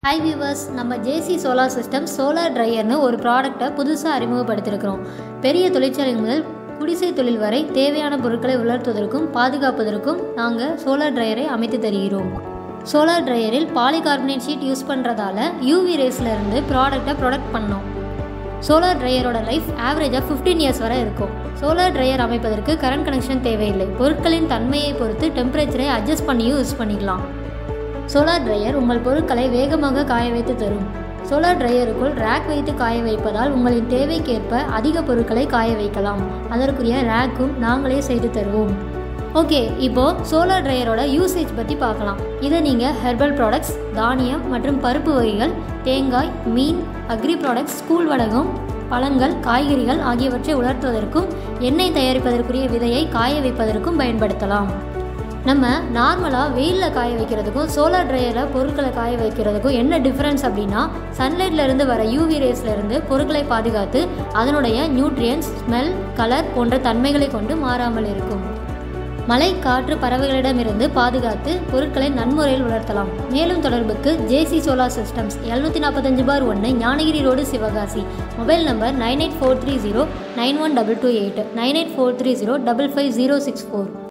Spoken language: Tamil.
ஹை வியூவர்ஸ், நம்ம ஜேசி சோலார் சிஸ்டம் சோலார் ட்ரையர்னு ஒரு ப்ராடக்டை புதுசாக அறிமுகப்படுத்தியிருக்கிறோம். பெரிய தொழிற்சாலை முதல் குடிசை தொழில் வரை தேவையான பொருட்களை உலர்த்துவதற்கும் பாதுகாப்பதற்கும் நாங்கள் சோலார் ட்ரையரை அமைத்து தருகிறோம். சோலார் ட்ரையரில் பாலிகார்பனேட் ஷீட் யூஸ் பண்ணுறதால யூவி ரேஸ்லேருந்து ப்ராடக்டை ப்ரொடக்ட் பண்ணோம். சோலார் ட்ரையரோட லைஃப் ஆவரேஜாக 15 இயர்ஸ் வரை இருக்கும். சோலார் ட்ரையர் அமைப்பதற்கு கரண்ட் கனெக்ஷன் தேவையில்லை. பொருட்களின் தன்மையை பொறுத்து டெம்பரேச்சரை அட்ஜஸ்ட் பண்ணியும் யூஸ் பண்ணிக்கலாம். சோலார் ட்ரையர் உங்கள் பொருட்களை வேகமாக காய வைத்து தரும். சோலார் ட்ரையருக்குள் ரேக் வைத்து காய வைப்பதால் உங்களின் தேவைக்கேற்ப அதிக பொருட்களை காய வைக்கலாம். அதற்குரிய ரேக்கும் நாங்களே செய்து தருவோம். ஓகே, இப்போது சோலார் ட்ரையரோட யூசேஜ் பற்றி பார்க்கலாம். இதை நீங்கள் ஹெர்பல் ப்ராடக்ட்ஸ், தானியம் மற்றும் பருப்பு வகைகள், தேங்காய், மீன், அக்ரி ப்ராடக்ட்ஸ், ஸ்கூல் வடகம், பழங்கள், காய்கறிகள் ஆகியவற்றை உலர்த்துவதற்கும் எண்ணெய் தயாரிப்பதற்குரிய விதையை காய வைப்பதற்கும் பயன்படுத்தலாம். நம்ம நார்மலாக வெயிலில் காய வைக்கிறதுக்கும் சோலார் ட்ரையரில் பொருட்களை காய வைக்கிறதுக்கும் என்ன டிஃப்ரென்ஸ் அப்படின்னா, சன்லைட்லேருந்து வர யூவி ரேஸ்லேருந்து பொருட்களை பாதுகாத்து அதனுடைய நியூட்ரியன்ஸ், ஸ்மெல், கலர் போன்ற தன்மைகளை கொண்டு மாறாமல் இருக்கும். மழை, காற்று, பறவைகளிடமிருந்து பாதுகாத்து பொருட்களை நன்முறையில் உலர்த்தலாம். மேலும் தொடர்புக்கு JC solar systems 745/1 Gnanagiri road, Sivakasi. Mobile number 9843091228 9843055064.